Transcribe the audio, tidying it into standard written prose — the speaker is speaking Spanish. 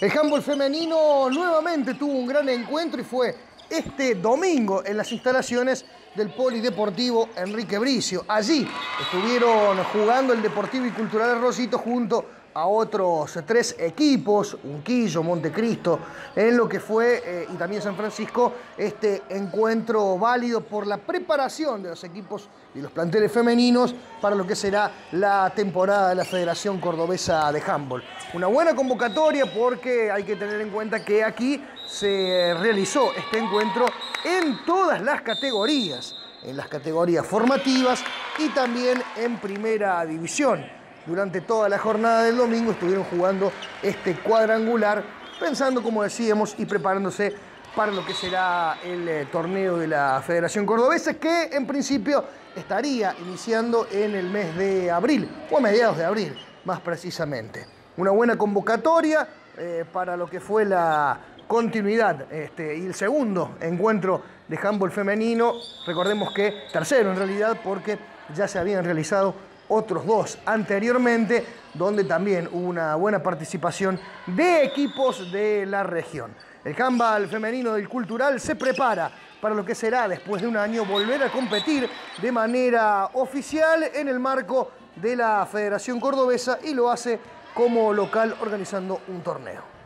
El handball femenino nuevamente tuvo un gran encuentro y fue este domingo en las instalaciones del Polideportivo Enrique Bricio. Allí estuvieron jugando el Deportivo y Cultural Rosito junto a otros 3 equipos, Unquillo, Montecristo, en lo que fue, y también San Francisco, este encuentro válido por la preparación de los equipos y los planteles femeninos para lo que será la temporada de la Federación Cordobesa de Handball. Una buena convocatoria porque hay que tener en cuenta que aquí se realizó este encuentro en todas las categorías, en las categorías formativas y también en primera división. Durante toda la jornada del domingo estuvieron jugando este cuadrangular, pensando, como decíamos, y preparándose para lo que será el torneo de la Federación Cordobesa, que en principio estaría iniciando en el mes de abril, o a mediados de abril, más precisamente. Una buena convocatoria para lo que fue la continuidad y el segundo encuentro de handball femenino. Recordemos que tercero en realidad, porque ya se habían realizado otros 2 anteriormente, donde también hubo una buena participación de equipos de la región. El handball femenino del Cultural se prepara para lo que será, después de un año, volver a competir de manera oficial en el marco de la Federación Cordobesa, y lo hace como local organizando un torneo.